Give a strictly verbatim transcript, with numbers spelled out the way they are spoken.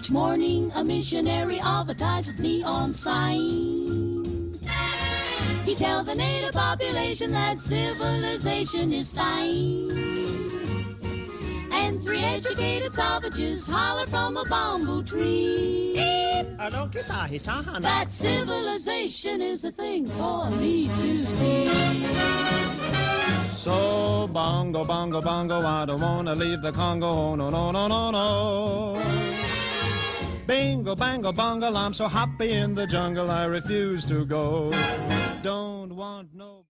Each morning a missionary advertised with neon sign. He tell the native population that civilization is fine. And three educated savages holler from a bamboo tree that civilization is a thing for me to see. So bongo, bongo, bongo, I don't wanna leave the Congo, oh, no, no, no, no, no. Bingo, bango, bongo, I'm so happy in the jungle, I refuse to go. Don't want no...